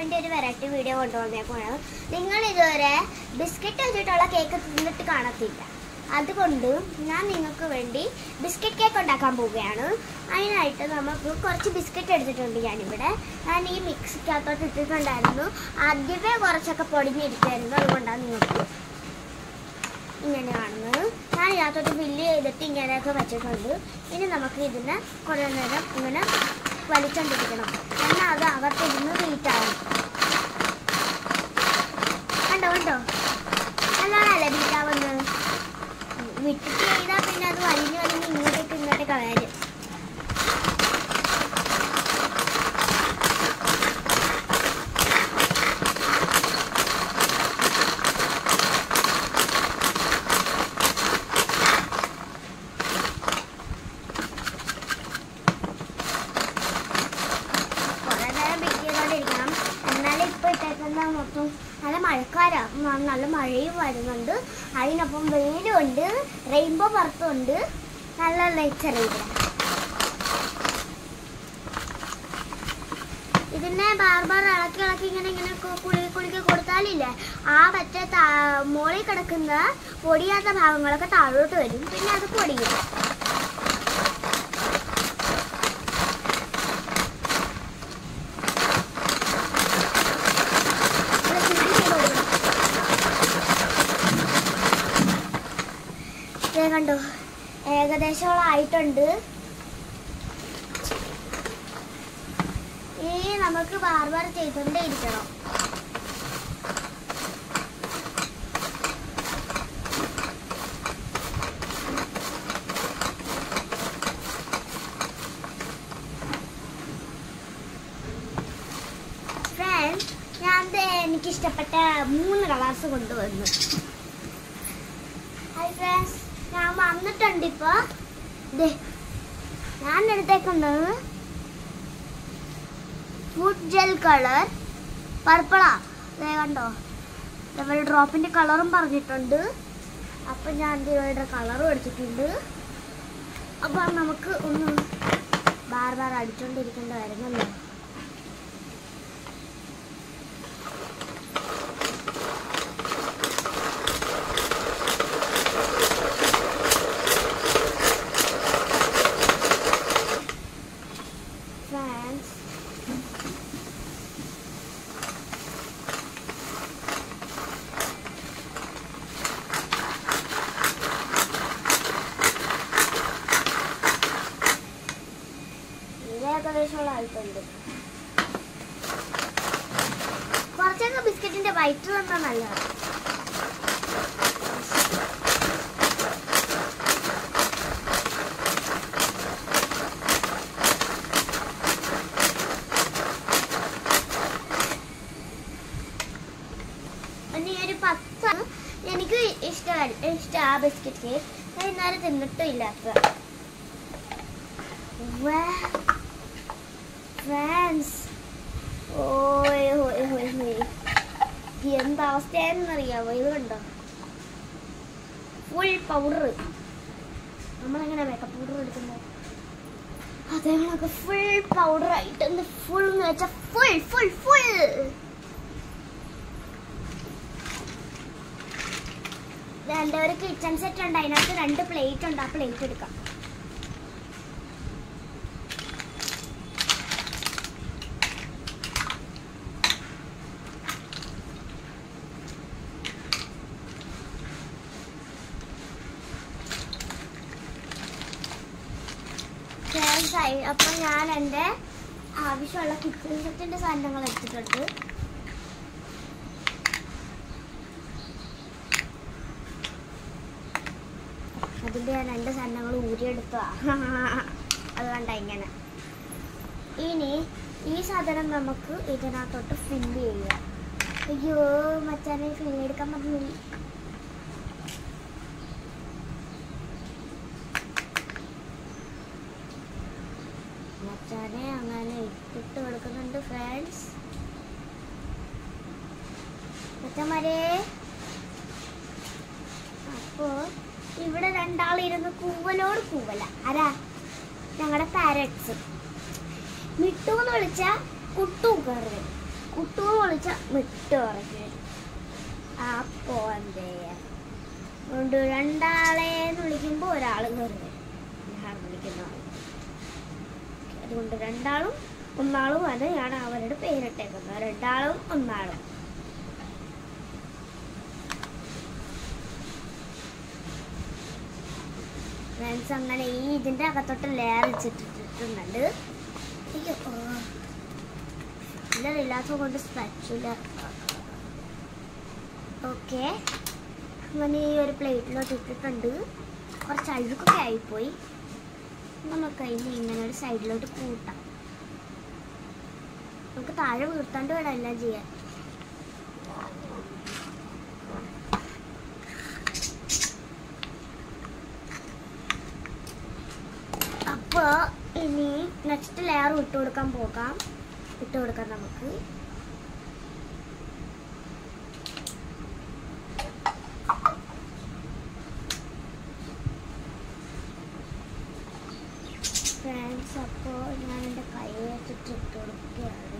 വേണ്ടി ഒരു variety video കൊണ്ടുവന്നേക്കാണ്. നിങ്ങൾ ഇതുവരെ ബിസ്ക്കറ്റ് വെച്ചിട്ടുള്ള കേക്ക് തിന്നിട്ട് കാണത്തില്ല. അതുകൊണ്ട് ഞാൻ നിങ്ങൾക്ക് വേണ്ടി ബിസ്ക്കറ്റ് കേക്ക് ഉണ്ടാക്കാൻ പോവുകയാണ്. അതിനായിട്ട് നമുക്ക് കുറച്ച് ബിസ്ക്കറ്റ് എടുത്തിട്ടുണ്ട്. ഞാൻ ഈ മിക്സിക്കകത്തോട്ട് ഇട്ടിട്ടുണ്ടായിരുന്നു. ആദ്യമേ കുറച്ചൊക്കെ പൊടിഞ്ഞിരിക്കുമായിരുന്നു. അതുകൊണ്ടാണ് നിങ്ങൾക്ക് ഇങ്ങനെ കാണുന്നത്. ഞാൻ ഇതിനകത്തോട്ട് ഫില്ല് ചെയ്തിട്ട് ഇങ്ങനെയൊക്കെ വെച്ചിട്ടുണ്ട്. ഇനി നമുക്ക് ഇതിനെ കുറേ നേരം ഇങ്ങനെ വലിച്ചോണ്ടിരിക്കണം. എന്നാൽ അത് അകത്തിരുന്ന് ബീറ്റാവും. കണ്ടോ നല്ലതാണല്ലേ ബീറ്റാവുന്നത്. വിട്ടിട്ട് ചെയ്താൽ പിന്നെ അത് വലിഞ്ഞ് ഇങ്ങോട്ടേക്ക് കളയാൻ. കുറേ നേരം ബീറ്റ് ചെയ്തോണ്ടിരിക്കണം. എന്നാലും ഇപ്പോൾ ഇട്ടേക്കുന്ന മൊത്തം നല്ല മഴക്കാരാണ്. നല്ല മഴയും വരുന്നുണ്ട്. അതിനൊപ്പം വെയിലുണ്ട്, റെയിൻബോ പുറത്തുണ്ട്. നല്ല നേച്ചർ ഇവിടെ. ഇതിനെ ബാർബാർ ഇളക്കി ഇങ്ങനെ കുലുക്കി കൊടുത്താലില്ലേ ആ മറ്റേ മോളിൽ കിടക്കുന്ന പൊടിയാത്ത ഭാഗങ്ങളൊക്കെ താഴോട്ട് വരും. പിന്നെ അത് പൊടിയും. കണ്ടോ ഏകദേശമായിട്ടുണ്ട്. ഇനി നമുക്ക് ബാർബാർ ചെയ്തുകൊണ്ടേ ഇരിക്കണം. ഫ്രണ്ട്സ്, ഞാൻ എനിക്കിഷ്ടപ്പെട്ട 3 കളേഴ്സ് കൊണ്ടുവന്നു. ഹായ് ഫ്രണ്ട്സ്, ഞാൻ വന്നിട്ടുണ്ട്. ഇപ്പോൾ ഞാൻ എടുത്തേക്കുന്നത് ഫുഡ് ജെൽ കളർ പർപ്പിളാ. കണ്ടോ, ഇവരുടെ ഡ്രോപ്പിൻ്റെ കളറും പറഞ്ഞിട്ടുണ്ട്. അപ്പം ഞാൻ ഇവരുടെ കളറും എടുത്തിട്ടുണ്ട്. അപ്പം നമുക്ക് ഒന്ന് ബാർബാർ അടിച്ചുകൊണ്ടിരിക്കേണ്ട വരുന്നല്ലോ. ഏകദേശമായിട്ടുണ്ട്. കുറച്ചൊക്കെ ബിസ്ക്കറ്റിന്റെ വൈറ്റ് തന്നാ നല്ലതാണ്. ഒരു 10 എനിക്ക് ഇഷ്ടം ആ ബിസ്ക്കറ്റ് കേക്ക്. ഞാൻ ഇന്നലെ തിന്നിട്ടും ഇല്ലാത്ത. ഫ്രണ്ട്സ്, എന്താവസ്ഥയെന്നറിയാമോ? ഇത് കണ്ടോ, ഫുൾ പൗഡർ. നമ്മളെങ്ങനെ മേക്കപ്പ് പൗഡർ എടുക്കുന്നത് അതേപോലൊക്കെ ഫുൾ പൗഡർ ആയിട്ട് ഫുൾ എന്ന് വെച്ചാൽ ഫുൾ. എൻ്റെ ഒരു കിച്ചൺ സെറ്റ് ഉണ്ട്. അതിനകത്ത് 2 പ്ലേറ്റ് ഉണ്ട്. ആ പ്ലേറ്റ് എടുക്കാം. അപ്പം ഞാൻ എൻ്റെ ആവശ്യമുള്ള കിച്ചൺ സെറ്റിൻ്റെ സാധനങ്ങൾ എടുത്തിട്ടുണ്ട്. അതിൻ്റെ ഞാൻ 2 സാധനങ്ങൾ ഊരിയെടുത്തതാണ്. അത് കണ്ട ഇങ്ങനെ. ഇനി ഈ സാധനം നമുക്ക് ഇതിനകത്തോട്ട് ഫില്ല് ചെയ്യാം. അയ്യോ മച്ചാനെ, ഫില്ല് എടുക്കാൻ പറ്റുന്നില്ല. മച്ചാനെ അങ്ങനെ ഇട്ട് കൊടുക്കുന്നുണ്ട്. ഫ്രണ്ട്സ്, മച്ചന്മാരെ, അപ്പോൾ ഇവിടെ 2 ആളിരുന്ന് കൂവലോട് കൂവല. ആരാ? ഞങ്ങളുടെ പാരറ്റ്സ്. മിട്ടു എന്ന് വിളിച്ചാൽ കുട്ടും കയറി. കുട്ടു വിളിച്ച വിട്ടു പറഞ്ഞു. അപ്പോ എന്തേ അതുകൊണ്ട് രണ്ടാളെന്ന് വിളിക്കുമ്പോൾ ഒരാൾ കയറി വരും, ഞാൻ വിളിക്കുന്ന ആൾ. അതുകൊണ്ട് രണ്ടാളും ഒന്നാളും അത് ഞാൻ അവരുടെ പേരിട്ടേക്കുന്നത്. രണ്ടാളും ഒന്നാളും. ഫ്രണ്ട്സ്, അങ്ങനെ ഈ ഇതിൻ്റെ അകത്തോട്ട് ലെയർ വെച്ചിട്ടിട്ടുണ്ട്. ഇല്ലാത്തത് കൊണ്ട് സ്പാച്ചുലർ. ഓക്കെ, അങ്ങനെ ഈ ഒരു പ്ലേറ്റിലോട്ട് ഇട്ടിട്ടുണ്ട്. കുറച്ച് അഴുക്കൊക്കെ ആയിപ്പോയി. നമുക്ക് ഇനി ഇങ്ങനെ ഒരു സൈഡിലോട്ട് കൂട്ടാം. നമുക്ക് താഴെ വീർത്താണ്ട് വേണം എല്ലാം ചെയ്യാൻ. അപ്പോൾ ഇനി നെക്സ്റ്റ് ലെയർ ഇട്ട് കൊടുക്കാൻ നമുക്ക്. ഫ്രണ്ട്സ്, അപ്പോൾ ഞാൻ എൻ്റെ കൈ വെച്ചിട്ട് ഇട്ട് കൊടുക്കുകയാണ്.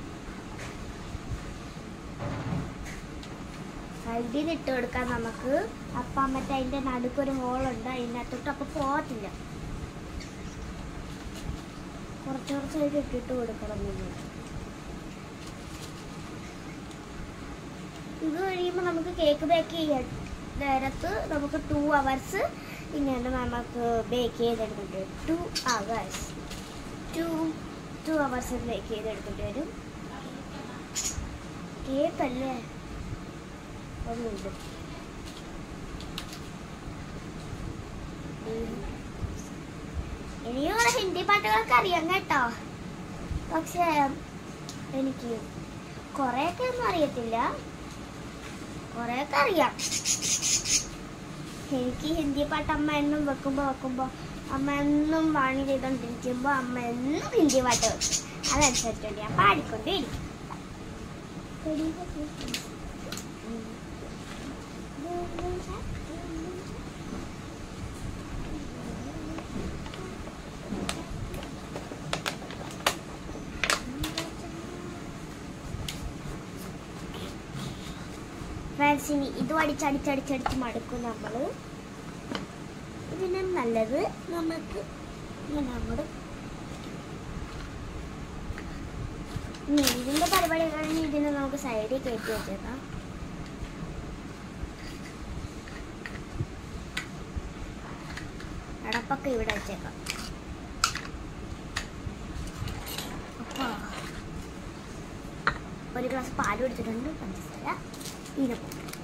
സൈഡിൽ നിന്ന് ഇട്ട് കൊടുക്കാം നമുക്ക്. അപ്പം മറ്റേ അതിൻ്റെ നടുക്കൊരു ഹോളുണ്ട്, അതിനകത്തോട്ട് അപ്പോൾ പോകത്തില്ല. കുറച്ചായിട്ട് ഇട്ടിട്ട് കൊടുക്കണം. ഇത് കഴിയുമ്പോൾ നമുക്ക് കേക്ക് ബേക്ക് ചെയ്യാൻ നേരത്ത് നമുക്ക് 2 hours ഇങ്ങനെ നമുക്ക് ബേക്ക് ചെയ്തെടുക്കേണ്ടി വരും. 2 hours ബേക്ക് ചെയ്തെടുക്കേണ്ടി വരും. കേക്കല്ലേ ഒന്നുണ്ട്. ഇനിയും ഹിന്ദി പാട്ടുകളൊക്കെ അറിയാം കേട്ടോ. പക്ഷേ എനിക്ക് കുറേയൊക്കെ ഒന്നും അറിയത്തില്ല, കുറേയൊക്കെ അറിയാം. എനിക്ക് ഹിന്ദി പാട്ട് അമ്മ എന്നും വെക്കുമ്പോൾ അമ്മ എന്നും വാണി ചെയ്തോണ്ടിരിക്കുമ്പോൾ അമ്മ എന്നും ഹിന്ദി പാട്ട് വെക്കും. അതനുസരിച്ചുകൊണ്ട് ഞാൻ പാടിക്കൊണ്ടേയിരിക്കും. ഫ്രണ്ട്സ്, ഇനി ഇതും അടിച്ചടിച്ചടിച്ചടിച്ച് മടുക്കും നമ്മൾ. ഇതിന് നല്ലത് നമുക്ക് ഇങ്ങനെ അങ്ങോട്ട് ഇതിൻ്റെ പരിപാടി കഴിഞ്ഞ് ഇതിനെ നമുക്ക് സൈഡിൽ കയറ്റി വെച്ചേക്കാം. അടപ്പൊക്കെ ഇവിടെ വെച്ചേക്കാം. അപ്പോൾ ഒരു ഗ്ലാസ് പാൽ എടുത്തിട്ടുണ്ട്, പഞ്ചസാര ഇതിന്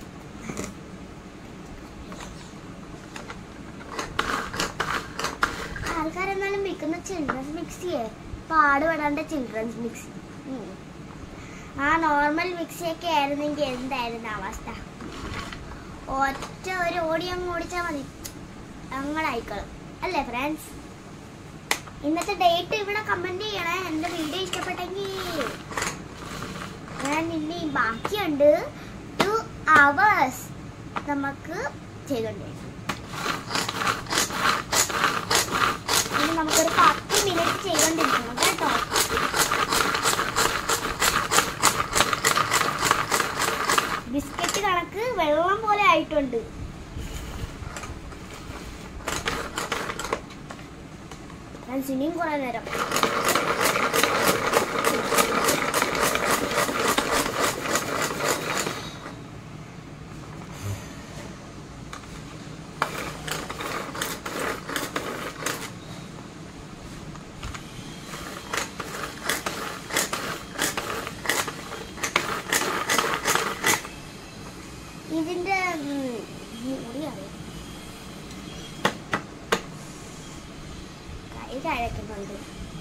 ആൾക്കാരെന്നാലും വിൽക്കുന്ന ചിൽഡ്രൻസ് മിക്സിയെ പാടുപെടാണ്ട് ചിൽഡ്രൻസ് മിക്സി. ആ നോർമൽ മിക്സിയൊക്കെ ആയിരുന്നെങ്കിൽ എന്തായിരുന്നു അവസ്ഥ? ഒറ്റ ഒരു ഓടിയങ്ങ് ഓടിച്ചാൽ മതി, അങ്ങടായിക്കോളും അല്ലേ ഫ്രണ്ട്സ്? ഇന്നത്തെ ഡേറ്റ് ഇവിടെ കമൻറ്റ് ചെയ്യണേ. എൻ്റെ വീഡിയോ ഇഷ്ടപ്പെട്ടെങ്കിൽ. ഞാൻ ഇനി ബാക്കിയുണ്ട് 2 hours നമുക്ക് ചെയ്തോണ്ടിരിക്കും. ഇനി നമുക്കൊരു 10 minute ചെയ്തോണ്ടിരിക്കണം കേട്ടോ. ബിസ്ക്കറ്റ് കണക്ക് വെള്ളം പോലെ ആയിട്ടുണ്ട്. ഇനിയും കുറെ നേരം ഇതിന്റെ മുടി അറിയാം. കൈ കഴക്കുന്നുണ്ട്.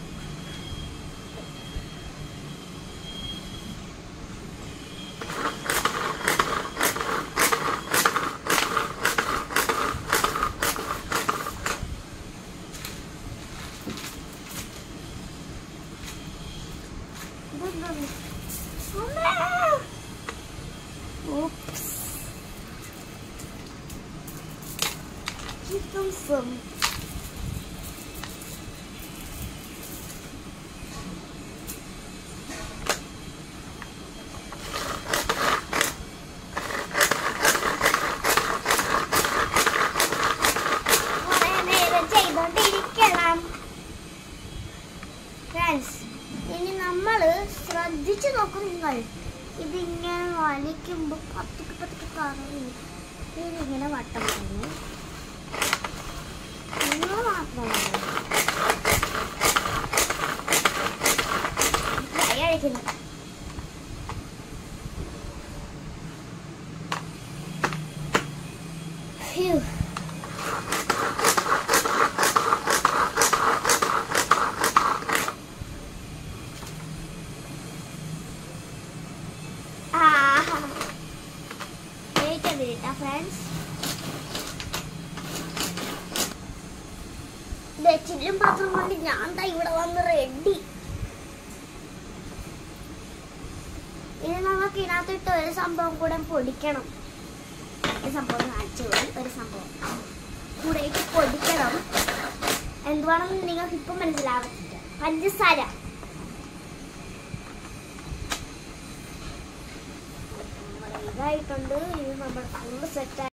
Oops. Some ഫ്രണ്ട്സ്, ഇനി നമ്മൾ ശ്രദ്ധിച്ചു നോക്കും. നിങ്ങൾ ഇതിങ്ങനെ വലിക്കുമ്പോൾ പതുക്കെ പതുക്കെ കറങ്ങി ഇതിങ്ങനെ വട്ടം വരുന്നു. നിങ്ങൾ മാത്രമാണ് കഴിക്കുന്നത്. ഫ്രണ്ട്സ്, ചില്ലും പാത്രം കൊണ്ട് ഞാൻ ഇവിടെ വന്ന് റെഡി. ഇനി നമുക്ക് ഇതിനകത്തിട്ട് ഒരു സംഭവം കൂടെ പൊടിക്കണം. ഒരു സംഭവം കാണിച്ചു, ഒരു സംഭവം കൂടെ ഇട്ട് പൊടിക്കണം. എന്തുവാണെന്ന് നിങ്ങൾക്ക് ഇപ്പം മനസ്സിലാവത്തില്ല. പഞ്ചസാര. ഇതായിട്ടുണ്ട്. ഇത് നമ്മുടെ സെറ്റ്